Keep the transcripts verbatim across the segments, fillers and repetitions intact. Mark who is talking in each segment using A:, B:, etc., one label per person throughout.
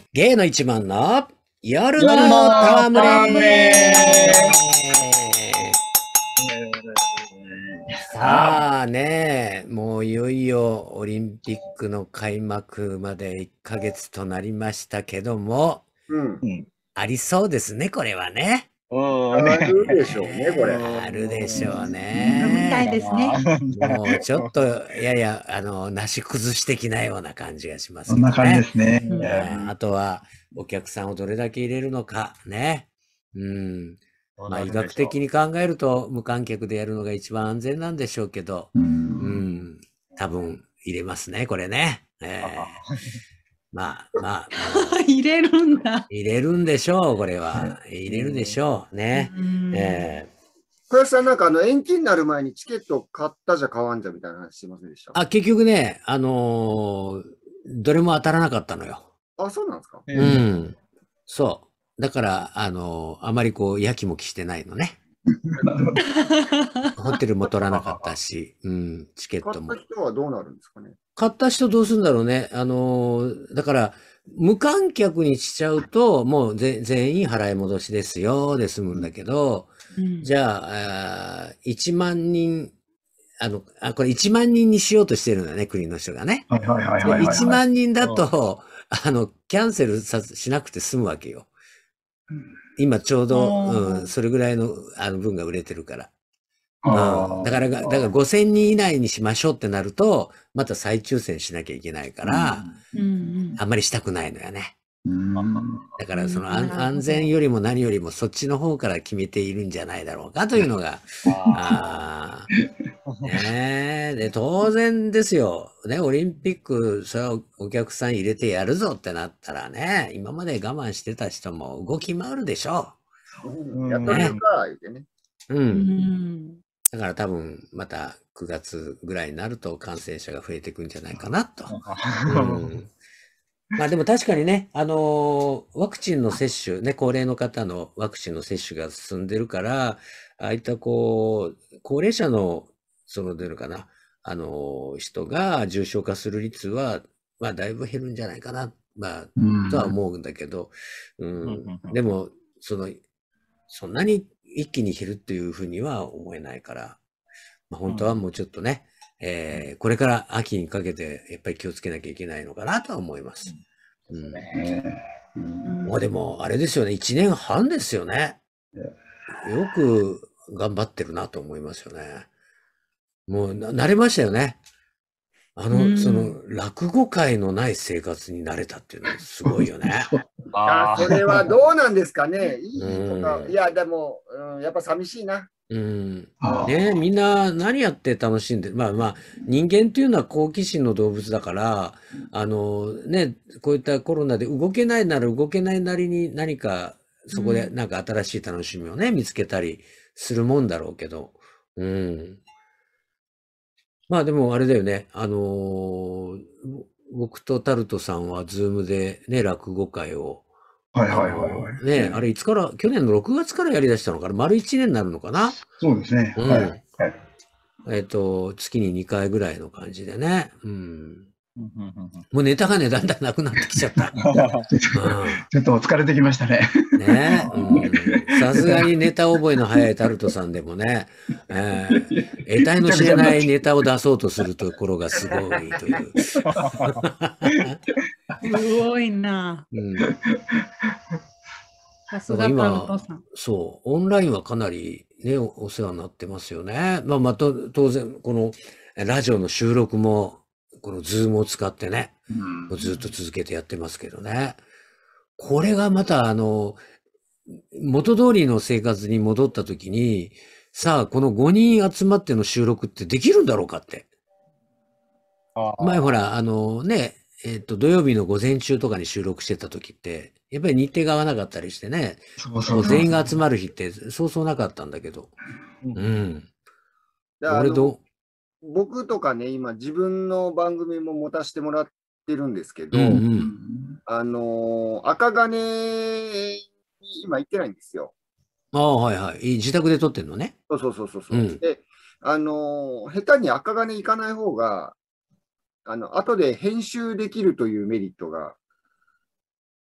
A: ゲイの一番の夜の
B: 夜の
A: 戯
B: 戯
A: れ。
B: れ。
A: さあね、もういよいよオリンピックの開幕までいっかげつとなりましたけども、
C: うん。
B: うん。
A: ありそうですね、これはね。
B: うん
C: あ
B: ね。
C: るでしょうね、これ。
A: あるでしょう
D: みたい
A: ね。
D: ですね。
A: もうちょっとややあのなし崩し的なような感じがします
E: そんな感じ
A: けどね。
E: ですね。
D: うん
A: はいあとはお客さんをどれだけ入れるのかね。うん。まあ医学的に考えると無観客でやるのが一番安全なんでしょうけど、
E: う。
A: うんん、多分入れますね、これね。えーまあまあ、もう
D: 入れるんだ。
A: 入れるんでしょう、これは。入れるでしょうね。
D: うん
A: えー
C: 小林さん、なんかあの延期になる前にチケット買ったじゃ買わんじゃみたいな話してませんでした？
A: あ、結局ね、あのーどれも当たらなかったのよ。
C: あ、そうなんですか？
A: う
B: うん
A: ん。そう。だから、あのーあまりこう、やきもきしてないのね。ホテルも取らなかったし、うん、チケットも
C: 買った。人はどうなるんですかね？
A: 買った人どうするんだろうね。あのーだから、無観客にしちゃうと、もうぜ全員払い戻しですよ、で済むんだけど、
D: うん
A: じゃあ、あーいちまん人、あの、あ、これいちまん人にしようとしてるんだね、国の人がね。
E: はいはいはいはいはい。
A: いちまん人だと、あの、キャンセルさしなくて済むわけよ。今ちょうど、
D: おー
A: うん、それぐらいのあの分が売れてるから。
E: あー
A: うん、だからが、だからごせん人以内にしましょうってなると、また再抽選しなきゃいけないから、
D: うんうん
A: あんまりしたくないのよね。
E: うん
A: だからその安
D: うんなるほど
A: 安全よりも何よりもそっちの方から決めているんじゃないだろうかというのが、あーねえで、当然ですよ。ね、オリンピック、それはお客さん入れてやるぞってなったらね、今まで我慢してた人も動き回るでしょ
C: うんやっとるか、言ってね。
A: う。う。
D: うんん
A: だから多分またくがつぐらいになると感染者が増えていくんじゃないかなと。うんまあでも確かにね、あのーワクチンの接種、ね、高齢の方のワクチンの接種が進んでるから、ああいったこう、高齢者の、その出るかな、あのー人が重症化する率は、まあだいぶ減るんじゃないかな、まあ、
E: うん
A: とは思うんだけど、う
B: うんうん
A: ん、
B: うん
A: でも、その、そんなに一気に減るっていうふうには思えないから、まあ、本当はもうちょっとね、えーこれから秋にかけてやっぱり気をつけなきゃいけないのかなとは思います。うん
E: ねうん
A: もうでも、あれですよね、いちねんはんですよね。よく頑張ってるなと思いますよね。もうな慣れましたよね。あの、
D: うん
A: その、落語会のない生活に慣れたっていうのはすごいよね。
C: あ、
B: あ
C: それはどうなんですかね？いいとか
A: う。ん
C: いや、でも、うん、やっぱ寂しいな。
A: うん。
E: あー
A: ねみんな何やって楽しんで、まあまあ、人間っていうのは好奇心の動物だから、あのね、こういったコロナで動けないなら動けないなりに何か、そこで
D: うん
A: なんか新しい楽しみをね、見つけたりするもんだろうけど、うん。まあでもあれだよね、あのー僕とタルトさんはズームでね、落語会を、
E: はい
A: あ
E: はいはいはい。
A: のね、あれいつから、去年のろくがつからやり出したのかな、丸いちねんになるのかな。
E: そうですね。
A: うん
E: はい。はい
A: えっと、月ににかいぐらいの感じでね。うん。
B: ーうんうんうん
A: もうネタがね、だんだんなくなってきちゃった。
E: ちょっとちょっと疲れてきましたね。
A: うん、ねうん。さすがにネタ覚えの早いタルトさんでもね、えー、得体の知れないネタを出そうとするところがすごいという。
D: すごいな。
A: うん、
D: さすがタルトさん。
A: そう、オンラインはかなりね、おお世話になってますよね。まあ、また、当然、このラジオの収録も、このズームを使ってね、
E: うん
A: ずっと続けてやってますけどね。これがまた、あの、元通りの生活に戻った時に、さあ、このごにん集まっての収録ってできるんだろうかって。
B: あー
A: 前ほら、あのね、えっと、土曜日の午前中とかに収録してた時って、やっぱり日程が合わなかったりしてね、
E: そうそうそう。
A: 全員が集まる日ってそうそうなかったんだけど。うん。
C: であの
A: 俺ど
C: 僕とかね、今自分の番組も持たせてもらってるんですけ
A: う、
C: ど、
A: うんう。
E: うんん
C: あのー赤金に今行ってないんですよ。
A: ああ、はいはい。い自宅で撮ってんのね。
C: そうそうそうそうそう。
A: うん
C: で、あのー下手に赤金行かない方が、あの、後で編集できるというメリットが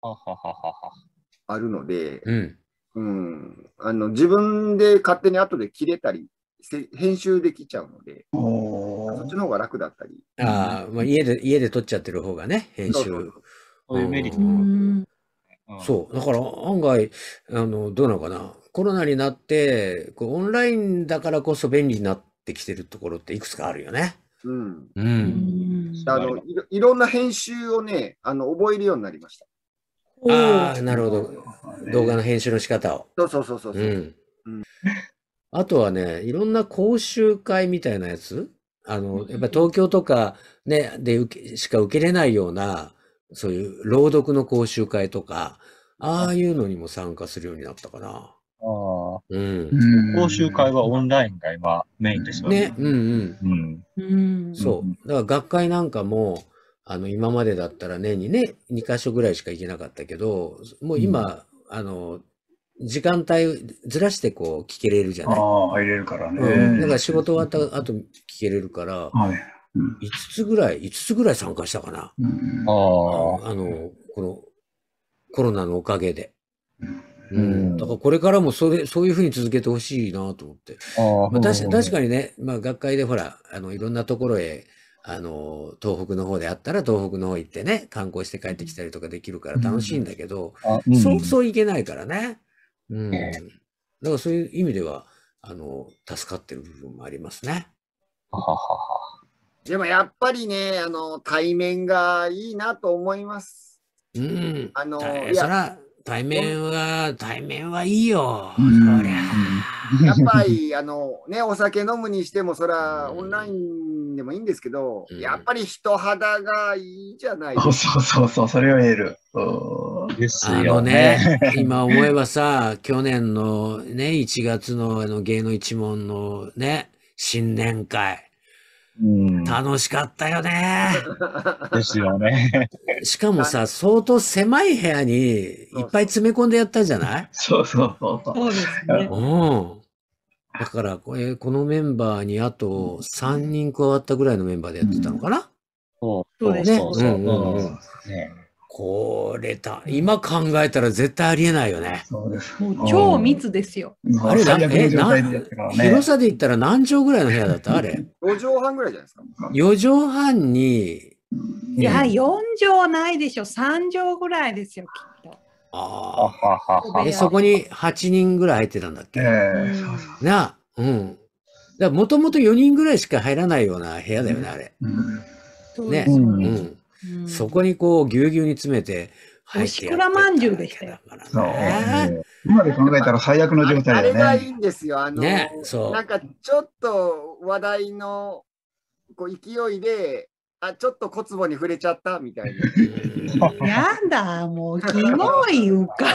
B: ははははは。
C: あるので、
A: うん。
C: うん、あの自分で勝手に後で切れたり、せ編集できちゃうので、
E: おー
C: そっちの方が楽だったり。
A: ああ、まあ、家で、家で撮っちゃってる方がね、編集。
C: そうそう
B: そういうメリット
D: う
A: うん
D: ん。
B: うん
A: そう。だから案外、あの、どうなのかな。コロナになって、こうオンラインだからこそ便利になってきてるところっていくつかあるよね。
C: うん。
A: う。
D: うんん。
C: あのいろいろんな編集をね、あの覚えるようになりました。
A: ああ、なるほど。動画の編集の仕方を。
C: そうそうそうそう。
A: うん
C: うん。
A: あとはね、いろんな講習会みたいなやつ、あの、やっぱり東京とかね、で受け、しか受けれないような、そういう朗読の講習会とか、ああいうのにも参加するようになったかな。
B: ああ、
A: うん。
B: 講習会はオンラインが今メインですよね。
A: ね、うんうん。
B: うん。
D: うん。
A: そう。だから学会なんかも、あの、今までだったら年にね、にかしょぐらいしか行けなかったけど、もう今、あの、時間帯ずらしてこう聞けれるじゃない。
E: ああ、入れるからね。
A: うん。だから仕事終わった後聞けれるから、
E: はい。うん
A: いつつぐらい、いつつぐらい参加したかな。
E: うん
B: あ
A: ああの、このコロナのおかげで。うん。
B: うん
A: だからこれからもそれ、そういうふうに続けてほしいなと思って。
B: あ。ああ。
A: まあ、確か確か
B: に。
A: にね、まあ学会でほら、あの、いろんなところへ、あの、東北の方であったら東北の方行ってね、観光して帰ってきたりとかできるから楽しいんだけど、
B: あ、うん。
A: そうそう行けないからね。うん。だ
B: え
A: からそういう意味では、あの、助かってる部分もありますね。
B: はははは。
C: でもやっぱりね、あの対面がいいなと思います。
A: うん。
C: あの
A: た
C: いや
A: そら、対面は、対面はいいよ。
E: うん
A: そりゃ
C: やっぱりあの、ね、お酒飲むにしても、そら
A: うん
C: オンラインでもいいんですけど、
A: うん
C: やっぱり人肌がいいじゃないで
E: そう
C: すか。
E: そうそうそう、それを言える。うん
B: です
A: あの
B: よ
A: ね
B: ね。、
A: 今思えばさ、去年のね、いちがつのあの芸能一門のね、新年会、
B: うん。
A: 楽しかったよね。
B: ですよね。
A: しかもさ、相当狭い部屋にいっぱい詰め込んでやったじゃない？
E: そうそうそうそう。
D: そうですね。
A: うん。だから、これ、このメンバーにあとさんにん加わったぐらいのメンバーでやってたのかな？
B: そう
D: そうです
B: そうそう。
A: ねうんうんうん
B: ね。
A: これだ、今考えたら絶対ありえないよね。
E: そうです。
D: もう超密ですよ。
E: うん
A: あれな、
E: 最悪の状態でやったからね。
A: 広さで言ったら何畳ぐらいの部屋だったあれ。
C: ごじょうはんぐらいじゃないですか。
A: よじょうはんに、
D: いや、よん畳ないでしょ。さん畳ぐらいですよ、きっと。
A: あ
B: ははは
A: あ。
B: は。
A: で、そこにはちにんぐらい入ってたんだっ
E: え
A: け？
E: えそうそう
A: なあ、うん。だからもともとよにんぐらいしか入らないような部屋だよね、あれ。
E: うん
A: ね。
D: そうです。
A: う
B: うん
A: ん。
D: うん
A: そこにこう、ぎゅうぎゅうに詰めて入って
D: おしくらまんじゅうでしたよ
A: だから
E: そう
A: ね。
E: 今で考えたら最悪の状態
C: あれがいい
E: だよね。
C: んですよ。あの、
A: ねそう
C: なんかちょっと話題のこう勢いで、あ、ちょっと小壺に触れちゃったみたいな。
A: うん
D: やだ、もう、キモい浮か。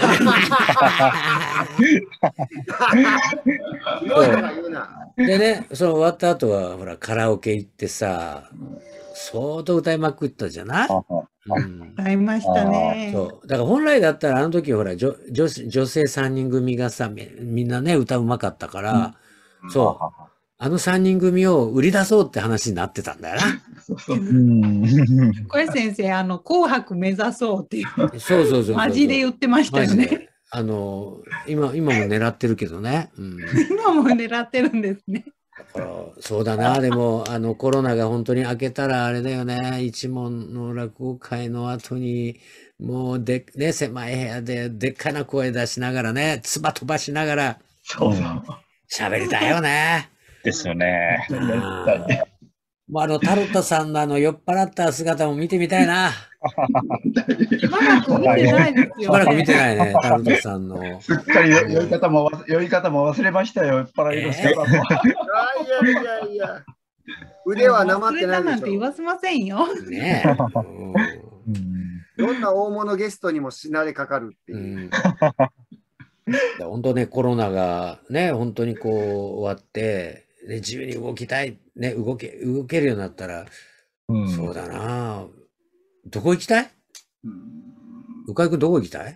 C: ひどいとか言うな。
A: でね、その終わった後は、ほら、カラオケ行ってさ、相当歌いまくったじゃない？
B: はは
A: うん。
D: ありましたね。
A: そう。だから本来だったらあの時ほら、女、女子女性さんにん組がさ、みみんなね、歌うまかったから、そう。
B: は
A: あのさんにん組を売り出そうって話になってたんだよ
E: そうそう
B: うん。
D: 小林先生、あの、紅白目指そうっていう、
A: な。そうそうそうそう。
D: マジで言ってましたよね。
A: マジで。あの、今、今も狙ってるけどね。うん。
D: 今も狙ってるんですね。
A: だからそうだな。でも、あの、コロナが本当に明けたらあれだよね。一門の落語会の後に、もうで、ね、狭い部屋ででっかな声出しながらね、唾飛ばしながら
E: そうそう。
A: 喋りたいよね。
B: ですよね。
E: やりたい
A: もうあの、タロットさんのあの、酔っ払った姿も見てみたいな。
D: しばらく見てないですよ
A: しばらく見
D: ね。
A: てないね、タロットさんの。
E: すっかり酔い方も忘れ酔い方も忘れましたよ。酔っ払いの仕方も。
C: いやいやいやいや。腕はなまってない
D: 忘れたなん
C: でしょ。
D: て言わせませんよ。
A: ねえ。うん
B: うん。
C: どんな大物ゲストにもしなれかかるって
A: う
C: いう。
A: ん、本当ね、コロナがね、本当にこう終わって、ね、自由に動きたい、ね、動け、動けるようになったら、
B: うん。
A: そうだな。どこ行きたい？
E: うん
A: 鵜飼君どこ行きたい？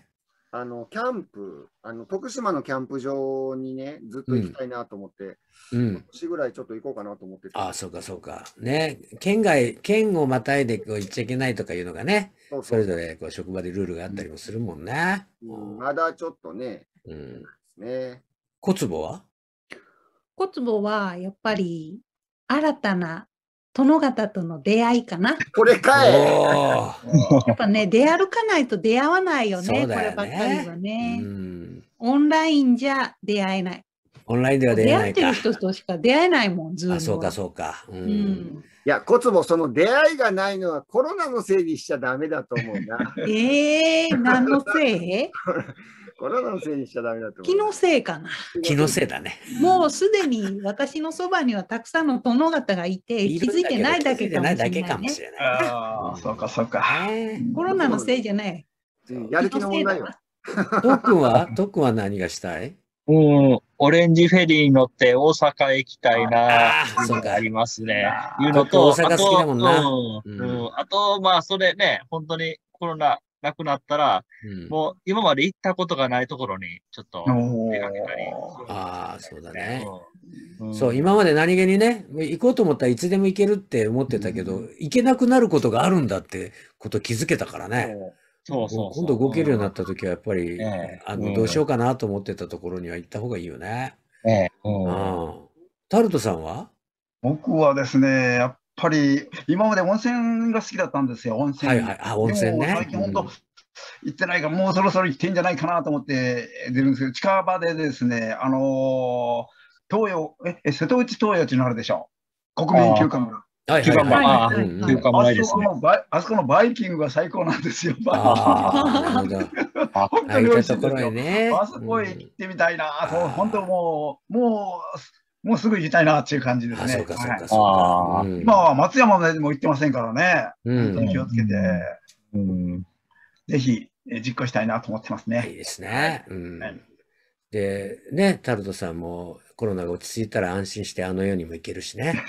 C: あの、キャンプ、あの、徳島のキャンプ場にね、ずっと行きたいなと思って、
A: うん。
C: 今年ぐらいちょっと行こうかなと思ってて。
A: ああ、そうか、そうか。ね。県外、県をまたいでこう行っちゃいけないとかいうのがね、
C: そうそう
A: それぞれこう職場でルールがあったりもするもんね。
C: うんまだちょっとね、
A: うん。
C: ね。
A: 小坪は
D: 小坪はやっぱり新たな殿方との出会いかな。
C: これかい。
A: おー
D: やっぱね、出歩かないと出会わないよね、
A: そうだよ
D: こればっかりは
A: う
D: ね。
A: ん。
D: オンラインじゃ出会えない。
A: オンラインでは出れ
D: 出会っ
A: ないか。
D: てる人としか出会えないもん、ズームは。
A: あ、そうか、そうか。う。
D: うんん。
C: いや、小坪、その出会いがないのはコロナのせいにしちゃダメだと思うな。
D: えー、何のせい
C: コロナのせいにしちゃダメだと思う。
D: 気のせいかな。
A: 気のせいだね。
D: もうすでに私のそばにはたくさんの殿方がいて、気づいてないだけかもしれない、
A: 気づいてないだけかも
D: ね。
A: しれない。
E: ああ、そうか、そうか。
A: ね
D: コロナのせいじゃない。
C: うんやる気の問題よ。
A: とっくんはとっくんは何がしたい
B: うん、オレンジフェリーに乗って大阪へ行きたいな
A: あーそうか
B: ありますね
E: あ。ー
B: いうのと、
A: 大阪好きだもんな
B: あと、うん
A: うん
B: うんあと、まあ、それね、本当にコロナなくなったら、
A: うん。
B: もう今まで行ったことがないところに、ちょっと
E: お
B: 出かけたり。
A: ああ、そうだね。
B: うん
A: そう、今まで何気にね、行こうと思ったらいつでも行けるって思ってたけど、行けなくなることがあるんだってこと気づけたからね。
B: そうそうそう。
A: 今度動けるようになった時はやっぱり、
B: ええ
A: あの、
B: うん
A: どうしようかなと思ってたところには行った方がいいよね。
B: ええう
A: うんん。タルトさんは
E: 僕はですね、やっぱり今まで温泉が好きだったんですよ、温泉。
A: はいはい。あ、温泉ね。
E: でも最近本当
A: うん
E: 行ってないから、もうそろそろ行ってんじゃないかなと思って出るんですけど、近場でですね、あのー東洋、え、え瀬戸内東洋っていうのあるでしょ。国民休暇村。
A: はいはい
B: 休暇
A: はい。
B: も、ああ、
A: うんうん
B: 休暇もないですね。
E: あそこのバイ、あそこのバイキングが最高なんですよ。
A: ああ、なるほど。
B: あ
E: 本当
A: ああい
E: に美
A: ったところへ
E: 味しいんですよ。
A: ね。
E: あそこへ行ってみたいな、そう
A: うん
E: 本当もう、もう、もうすぐ行きたいなっていう感じです
A: あ、
E: ね。
A: そうかそう
E: はい
A: かそうか。
B: ああ
A: うん
E: 今は松山までも行ってませんからね。
A: うん
E: 本当に気をつけて、
B: うん。
E: ぜひえ実行したいなと思ってます
A: いい
E: ね。
A: ですね。うん
E: はい。
A: で、ね、タルトさんもコロナが落ち着いたら安心してあの世にも行けるしね。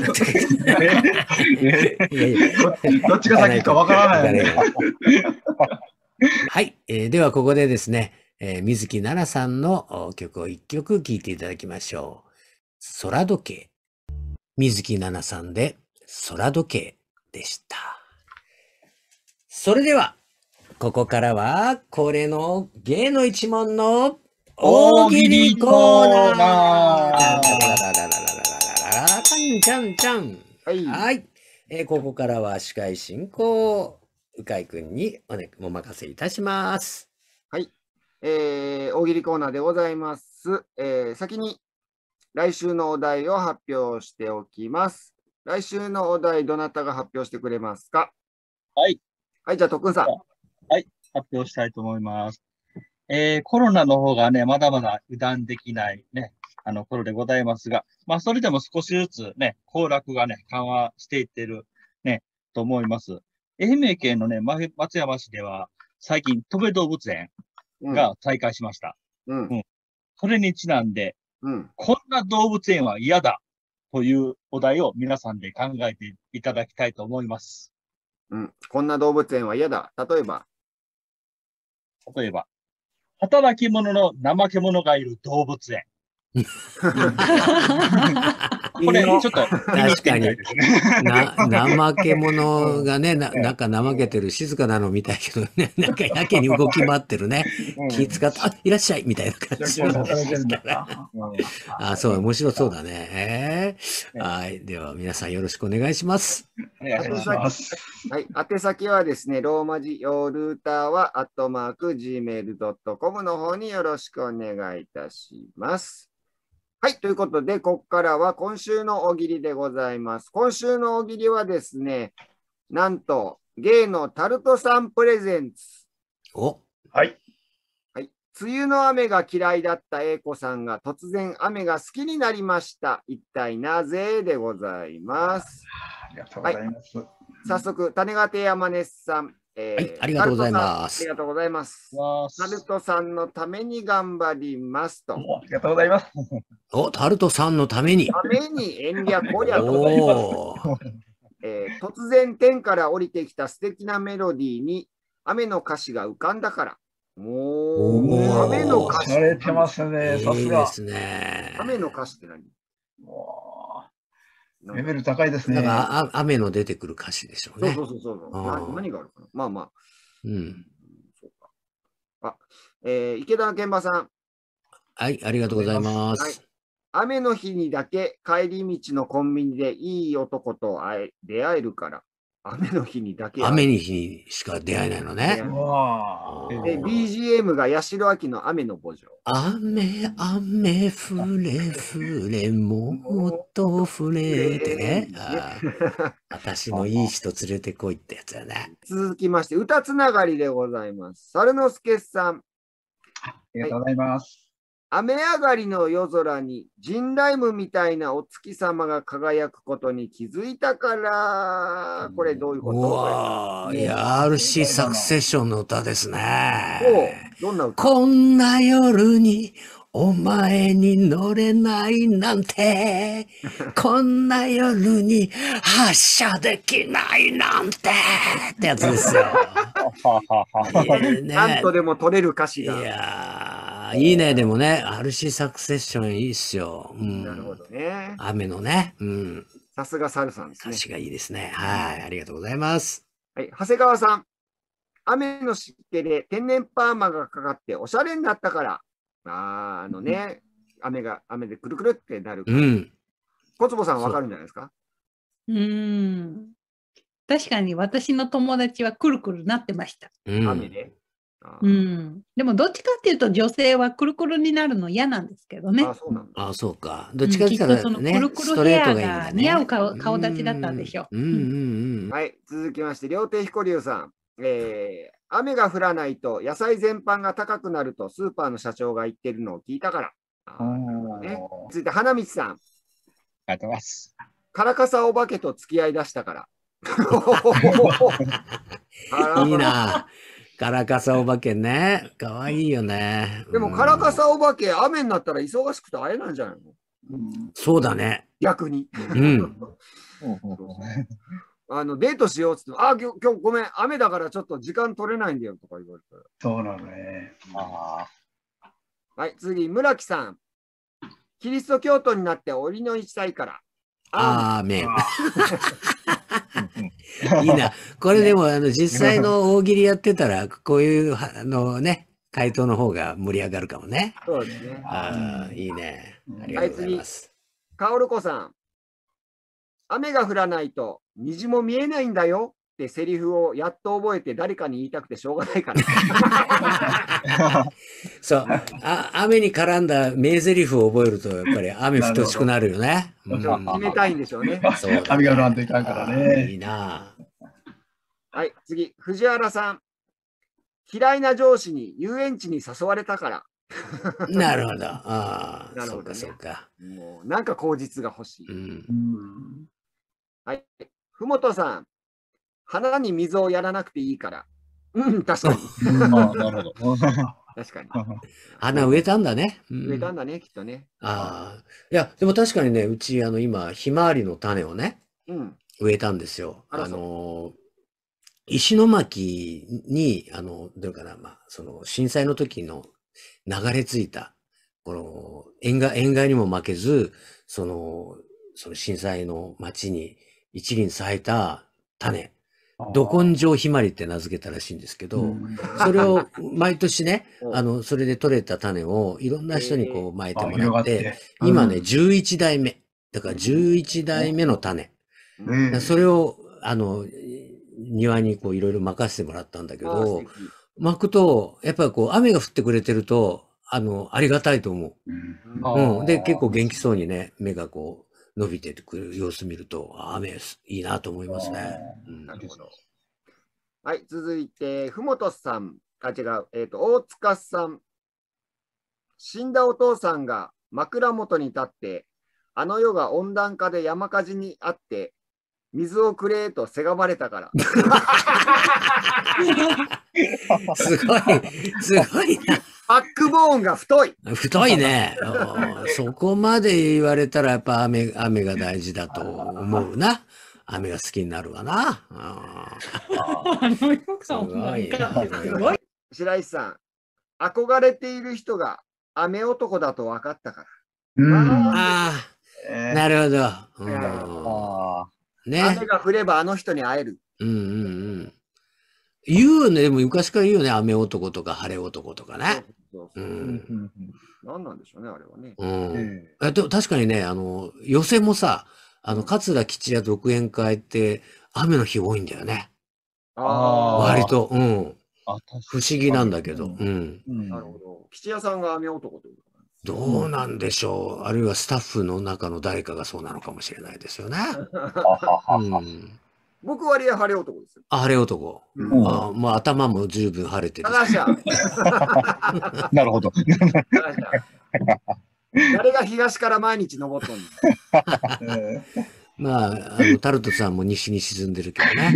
A: いやいや
E: どどっちが先かわからない。
A: 行かはい、えーではここでですね、えー水木奈々さんのお曲を一曲聴いていただきましょう。空時計。水木奈々さんで空時計でした。それでは、ここからは恒例の芸の一問の大喜利コーナー。
B: 大喜利コーナー
A: ちゃんちゃんちゃん。
C: はい。
A: はい、えーここからは司会進行、鵜飼くんにお,、ね、お任せいたします。
C: えー大喜利コーナーでございます。えー先に来週のお題を発表しておきます。来週のお題、どなたが発表してくれますか？
B: はい。
C: はい、じゃあ、徳くんさん。
B: 発表したいと思います。えーコロナの方がね、まだまだ油断できないね、あの頃でございますが、まあ、それでも少しずつね、行楽がね、緩和していってるね、と思います。愛媛県のね、ま松山市では、最近、戸部動物園
C: うん。
B: が再開しました。
C: うん。
B: それにちなんで、
C: うん。
B: こんな動物園は嫌だというお題を皆さんで考えていただきたいと思います。
C: うん。こんな動物園は嫌だ。例えば。
B: 例えば、働き者の怠け者がいる動物園。これ、ちょっと見に行ってみたいですね。
A: な、怠け者がね、な、なんか怠けてる静かなのみたいけどね、なんかやけに動き回ってるね。気使って、あ、いらっしゃいみたいな感じ。あ、そう、面白そうだね。えーはい。では、皆さんよろしくお願いします。
B: お願いします。
E: ます。
C: はい。宛先はですね、ローマ字ヨールーターは、アットマーク、ジーメールドットコム の方によろしくお願いいたします。はい。ということで、ここからは今週の大喜利でございます。今週の大喜利はですね、なんと、芸のタルトさんプレゼンツ。
A: お、
E: はい。
C: はい。梅雨の雨が嫌いだった英子さんが突然雨が好きになりました。一体なぜでございます。
E: ありがとうございます。
C: 早速、種ヶ手山根さん。え
A: はいありがとうございます
C: タルトさんありがとうございます。
B: わ
C: タルトさんのために頑張りますと。
E: おありがとうございます。
A: お、タルトさんのために。
C: ために遠慮こりゃと、
A: おー。
C: えー突然天から降りてきた素敵なメロディーに雨の歌詞が浮かんだから。 お
A: お
C: ー、雨の歌詞。
E: されてますね。さすが。
A: いいですね。
C: 雨の歌詞って何？
E: も
C: な
E: うんレベル高いですね。
A: だからあ雨の出てくる歌詞でしょうね。
C: そうそうそうそう。な
A: あー
C: 何があるかな。まあまあ。
A: うん。
C: そうか。あ、えー池田健馬さん。
A: はい、ありがとうございま
C: はい
A: す。
C: 雨の日にだけ帰り道のコンビニでいい男と会え出会えるから。雨の日にだけ会える。
A: 雨に日にしか出会えないのね。
E: うわ
A: あー
C: で、ビージーエム が八代亜紀の雨の慕情。
A: 雨、雨、降れ、降れ、もっと降れってね。あー私のいい人連れてこいってやつだね。
C: 続きまして、歌つながりでございます。猿之助さん。
E: ありがとうございます。
C: 雨上がりの夜空にジンライムみたいなお月様が輝くことに気づいたから、これどういうこ
A: う
C: と？
A: わー、いや、アールシー サクセッションの歌ですね。
C: おどんな歌？
A: こんな夜にお前に乗れないなんて、こんな夜に発射できないなんてってやつですよ。いやね
C: なんとでも取れる歌詞
A: い
C: が。
A: やー、いいね。でもね、アールシー サクセッションいいっすよ。うん、
C: なるほどね。
A: 雨のね、うん、
C: さすが猿さんですね。
A: 歌詞がいいですね。はい、ありがとうございます。
C: はい、長谷川さん。雨の湿気で天然パーマがかかっておしゃれになったから。あーあのね、雨が、雨でくるくるってなるから。
A: うん。
C: 小坪さんわかるんじゃないですか？
D: うーん。確かに私の友達はくるくるなってました。
A: うん、
C: 雨で。あ
D: う
C: ー
D: ん。でもどっちかっていうと女性はくるくるになるの嫌なんですけどね。
C: あ、そうなんだ。
A: あ、そうか。どっちかって言ったら
D: うんきっとそのく
A: ね、
D: るくる
A: ストレート
D: ヘア
A: がいいんだね。
D: が似合う顔顔立ちだったんでしょう。
A: うんうんうんうん。
C: はい、続きまして、両手彦龍さん。えー、雨が降らないと野菜全般が高くなるとスーパーの社長が言ってるのを聞いたから。あーなるほどね、続いて、花道さん。
B: ありがとうございます。
C: カラカサお化けと付き合い出したから。
A: いいな。カラカサお化けね。かわいいよね。
C: でも、
A: うん
C: カラカサお化け、雨になったら忙しくて会えないんじゃないの？
A: そうだね。
C: 逆に。
A: うん。
C: あのデートしようっつって、あ、今日、今日ごめん、雨だからちょっと時間取れないんだよとか言われたら。
E: そうなのね。
B: あ
C: はい、次、村木さん。キリスト教徒になってお祈りしたいから。
A: アーメン。
B: ー
A: いいな。これでも、あの、実際の大喜利やってたら、こういう、あのね、回答の方が盛り上がるかもね。
C: そうですね。
A: ああ、いいね。ありがとうございます。
C: カオルコさん。雨が降らないと虹も見えないんだよってセリフをやっと覚えて誰かに言いたくてしょうがないから。
A: そう。あ、雨に絡んだ名台詞を覚えると、やっぱり雨降ってほしくなるよね。うん
C: 冷たいんでしょうね。
A: そうだね
E: 雨が降らんといかんから
A: あーい
E: ね。
A: いな。
C: はい、次、藤原さん。嫌いな上司に遊園地に誘われたから。
A: なるほど。ああ、そうか、
C: なるほどね
A: そうか。
C: もうなんか口実が欲しい。
A: うん。
E: うん
C: はい。ふもとさん。花に水をやらなくていいから。うん、確かに。
B: あ、なるほど。
C: 確かに。
A: 花植えたんだね。うん
C: 植えたんだね、きっとね。
A: ああ。いや、でも確かにね、うち、あの、今、ひまわりの種をね、
C: うん。
A: 植えたんですよ。あ
C: あらそう
A: の、石巻に、あの、どういうかな、まあ、その、震災の時の流れ着いた、この、塩害、塩害にも負けず、その、その震災の町に一輪咲いた種、ど根性ひまわりって名付けたらしいんですけど、
E: うん
A: それを毎年ね、
C: うん
A: あの、それで採れた種をいろんな人にこう巻いて
E: あ
A: もらっ、
E: 広がってて。
A: 今ね、
E: うん
A: じゅういちだいめ。だからじゅういちだいめの種。
E: ねえ
A: それを、あの、庭にこういろいろ任せてもらったんだけ
C: あー素
A: ど、
C: 敵
A: 巻くと、やっぱりこう雨が降ってくれてると、あの、ありがたいと思
E: うん
B: あ
A: う。
B: ー
A: うん。で、結構元気そうにね、芽がこう伸びてくる様子見ると、あ雨いいなと思いますね。うん
C: なるほど。はい、続いて、ふもとさん。あ、違う。えっ、と、大塚さん。死んだお父さんが枕元に立って、あの世が温暖化で山火事にあって、水をくれとせがまれたから。
A: すごい、すごいな。
C: バックボーンが太い。
A: 太いね。うんそこまで言われたらやっぱ雨、雨が大事だと思うな。雨が好きになるわな。うん
D: あのよく
A: すごいな。
D: すごい。
C: 白石さん。 憧れている人が雨男だと分かったから。
E: うん。
A: ああ、
E: えー
A: なるほど。
C: え
B: あ
A: うん、ね。
C: 雨が降ればあの人に会える。
A: うんうんうん。言うよね。でも昔から言うよね。雨男とか晴れ男とかね。
C: そうそううそう。
B: ーうん
A: ん。
B: うん
C: 何なんでしょうね、あれはね。
A: うん。
B: え
A: えでも確かにね、あの、寄席もさ、あの、桂吉弥独演会って雨の日多いんだよね。
C: あ
B: あー
A: 割と。うん。
B: あ、確かに
A: 不思議なんだけど。
B: う
A: うん。
B: ん
C: あ、なるほど。吉谷さんが雨男ということなんです
A: どうなんでしょう。あるいはスタッフの中の誰かがそうなのかもしれないですよね。うん。
C: 僕割合晴れ男ですよ。
A: あ、晴れ男。
C: うん
A: あまあ頭も十分晴れてる
C: 高
A: し。
C: 橋
B: なるほど。
C: 誰が東から毎日登っとんの
E: え
A: まあ、あの、タルトさんも西に沈んでるけどね。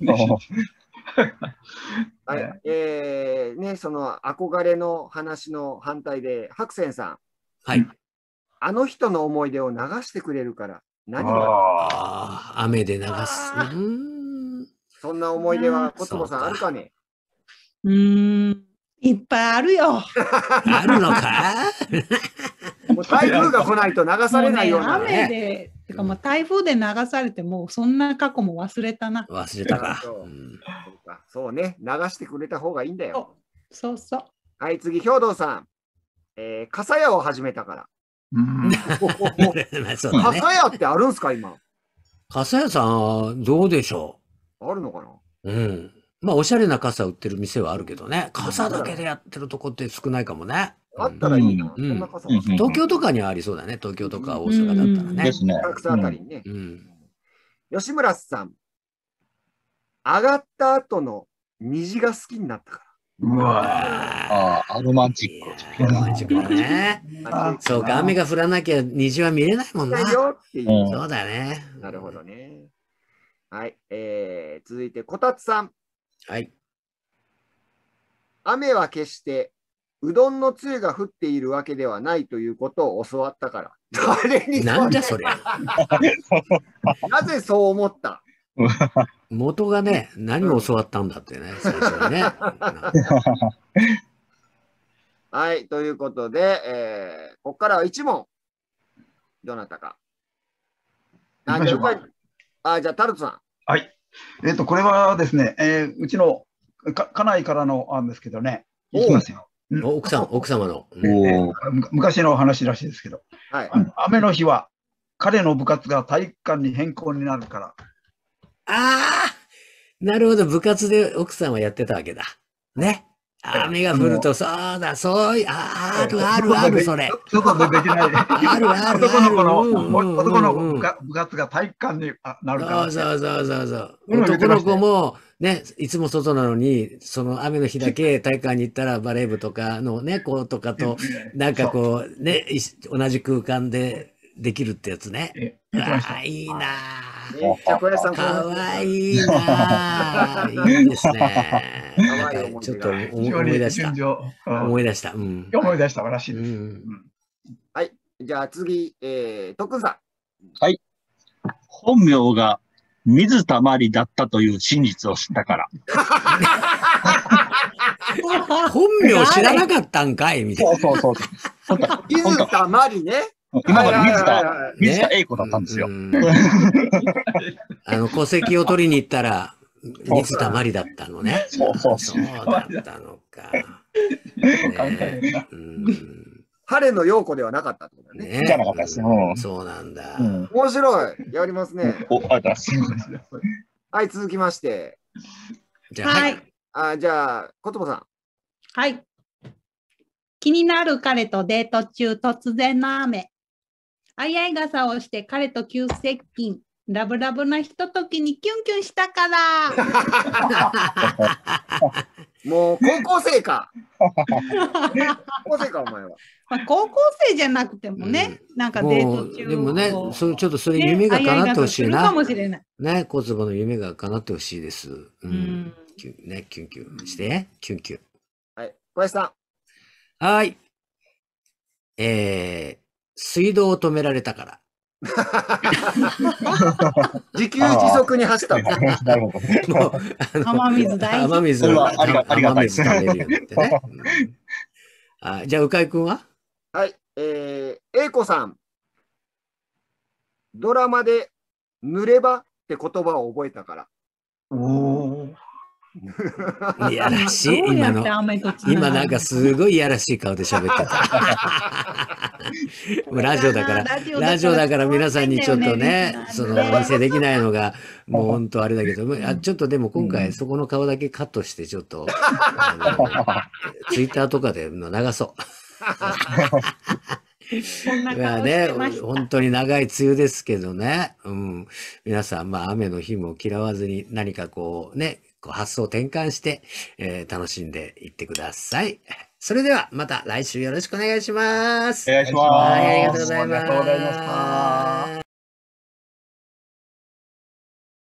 C: はい、えー、ね、その憧れの話の反対で、白泉さん、
A: はい。
C: あの人の思い出を流してくれるから、何が
E: あ
A: ああ、雨で流す。うーん。
C: そんな思い出は小坪さんあるかね
D: うーん、いっぱいあるよ。
A: あるのか
C: もう台風が来ないと流されないような。
D: もうね、雨で、てかもう台風で流されて、もうそんな過去も忘れたな。
A: 忘れたか。
C: そう
A: うん
C: そうかそうね、流してくれた方がいいんだよ。
D: そうそう。
C: はい、次、兵藤さん。えー、傘屋を始めたから。
E: うん。
A: まあそうだね。
C: 傘屋ってあるんすか、今。
A: 傘屋さん、どうでしょ
C: あるのかな
A: う。うん。まあ、おしゃれな傘売ってる店はあるけどね。傘だけでやってるとこって少ないかもね。
C: あったらいいな。
A: うん
C: そんな傘
B: うん
C: 欲しい。
A: 東京とかにはありそうだね。東京とか大阪だったらね
B: で。すね。
C: 浅草あたりにね。
A: うん。
C: 吉村さん。上がった後の虹が好きになったか
E: うわ
A: あ
B: ああ、ロマンチ
A: い
B: ック。
A: やロマンチックだね。
C: ら。
A: そうか、雨が降らなきゃ虹は見れないもんな。
C: ないよっていう。
B: うん
A: そうだね。
C: なるほどね。はい。えー、続いて、こたつさん。
A: はい。
C: 雨は決してうどんのつゆが降っているわけではないということを教わったから。誰に
A: なんじゃそりゃ。
C: なぜそう思った
A: 元がね、何を教わったんだってね、最初にね。
C: はい。ということで、えー、ここからはいち問。どなたか。あ、じゃあ、
E: 行きましょうか
C: あじゃあタルトさん。
E: はい。えっと、これはですね、えーうちのか家内からの案ですけどね、いきますよ。
A: お奥さん、奥様の。うん
B: お
E: え
B: ー
E: ーむ昔の話らしいですけど、
C: はい。
E: あ雨の日は彼の部活が体育館に変更になるから。
A: ああ、なるほど、部活で奥さんはやってたわけだ。ね。雨が降ると、そうだ、そういう、あーあるあるある、それ。
E: 外でできない。
A: あるあるある。
E: 男の子の、
A: うんうんうんうん
E: 男の子の部活部活が体育館にあなるから。
A: そうそうそうそうそう。
E: うん言って
A: 男の
E: ましたよ
A: 子も、ね、いつも外なのに、その雨の日だけ体育館に行ったらバレー部とかのね、子とかと、なんかこう、ね、い同じ空間でできるってやつね。
E: え言ってました
A: ああ、いいな
C: めっちゃ小林さん、
A: かわいいなぁ。いいですね。
C: かわいい思い出が
A: ちょっと思
E: 非常に
A: 思い出した
E: 順。序うん
A: 思い出した。うん。
E: 思い出したらしいうです。
A: ん。
C: はい。じゃあ次、えー、特訓さん。
B: 本名が水たまりだったという真実を知ったから。
A: 本名知らなかったんかいみたいな。
B: そうそうそう。本当は
C: 水田まりね。
B: 今まで水
C: はいはい
B: 田、
C: はいはい
B: 水田栄子だったんですよ。
A: うんあの、戸籍を取りに行ったら、水たまりだったのね。
B: そうそう
A: そ
B: そうう。
A: だったのか。
E: 簡単やな
A: うん
C: 晴れの陽子ではなかったってことだね。
A: ね
B: じゃなかったですうん
A: そうなんだ。
B: うん。
C: 面白い。やりますね。
B: お、ありがとうございます。
C: はい、続きまして。
A: じゃあ、
D: は
A: はいい。。
C: あじゃあ、小坪さん。
D: はい。気になる彼とデート中、突然の雨。相合い傘をして彼と急接近。ラブラブなひとときにキュンキュンしたから。
C: もう高校生か。高校生か、お前は。
D: まあ、高校生じゃなくてもね、なんかデー
A: も
D: ト中
A: う、でもね
D: こう、
A: そちょっとそれ
D: ね
A: 夢が叶ってほしいな
D: 相合い傘するか。もしれない。
A: ね、小坪の夢が叶ってほしいです。う
D: うんん。
A: キュンね、キュンキュンして、キュンキュン。
C: はい、小林さん。
A: はい。えー、水道を止められたから。
C: 自給自足に走ったんだ。
B: なるほど。
A: もう、あの
D: 雨水大事
A: 雨水を、
B: それはありがありがたい
A: 雨水食べるようになってね。うんあ、じゃあ、鵜飼くんは？
C: はい。えー、英子さん。ドラマで濡れ場って言葉を覚えたから。
E: おお。
A: いやらしい、
D: どうや
A: 今の。
D: って雨とつな
A: 今
D: がる
A: なんかすごいいやらしい顔で喋ってた。もうラジオだから、ラジオだから皆さんにちょっとね、そのお見せできないのが、もう本当あれだけど、あちょっとでも今回そこの顔だけカットしてちょっと、あの、ツイッターとかで流そう。
D: こんな
A: まあ
D: 顔
A: ね、
D: してました。
A: 本当に長い梅雨ですけどね。うん。皆さん、まあ雨の日も嫌わずに何かこうね、こう発想転換して、えー楽しんでいってください。それではまた来週よろしくお願いします。
B: お願いし
E: お願いし
B: ます。
A: はい、ありが
E: ます。
A: とうござい
E: ありがとうございました。
A: ます。